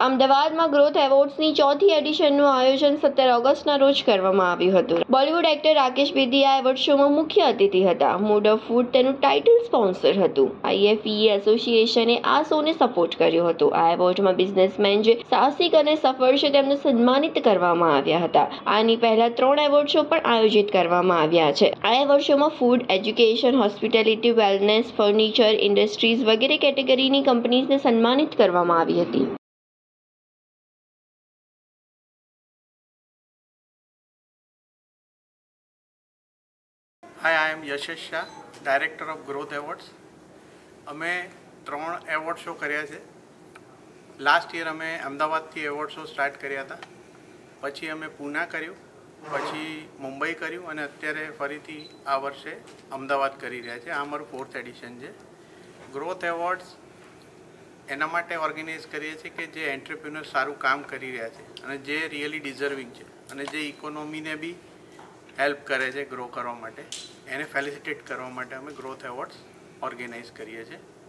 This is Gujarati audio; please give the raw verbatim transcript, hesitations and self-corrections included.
અમદાવાદમાં ગ્રોથ એવોર્ડ્સની ચોથી એડિશનનું આયોજન સત્તર ઓગસ્ટના રોજ કરવામાં આવ્યું હતું. બોલિવૂડ એક્ટર રાકેશ બેદી આ એવોર્ડ શોમાં મુખ્ય અતિથિ હતા. મૂડ ઓફ ફૂડ તેનું ટાઇટલ સ્પોન્સર હતું. આઈએફઇએ એસોસિએશને આ શોને સપોર્ટ કર્યો હતો. આ એવોર્ડમાં બિઝનેસમેન જે સાહસિક અને સફળ છે તેમને સન્માનિત કરવામાં આવ્યા હતા. આની પહેલા ત્રણ એવોર્ડ શો પણ આયોજિત કરવામાં આવ્યા છે. આ એવોર્ડ શોમાં food, education, hospitality, wellness, furniture, industries વગેરે કેટેગરીની કંપનીઝને સન્માનિત કરવામાં આવી હતી. Hi, I am Yashish Shah, Director of Growth Awards. અમે ત્રણ એવોર્ડ શો કર્યા છે. લાસ્ટ યર અમે અમદાવાદથી એવોર્ડ શો સ્ટાર્ટ કર્યા હતા. પછી અમે પૂના કર્યું, પછી મુંબઈ કર્યું અને અત્યારે ફરીથી આ વર્ષે અમદાવાદ કરી રહ્યા છે. આ અમારું ફોર્થ એડિશન છે. ગ્રોથ એવોર્ડ્સ એના માટે ઓર્ગેનાઇઝ કરીએ છીએ કે જે એન્ટરપ્રિન્યોર સારું કામ કરી રહ્યા છે અને જે રિયલી ડિઝર્વિંગ છે અને જે ઇકોનોમીને બી હેલ્પ કરે છે ગ્રો કરવા માટે, એને ફેલિસિટેટ કરવા માટે અમે ગ્રોથ એવોર્ડ્સ ઓર્ગેનાઇઝ કરીએ છીએ.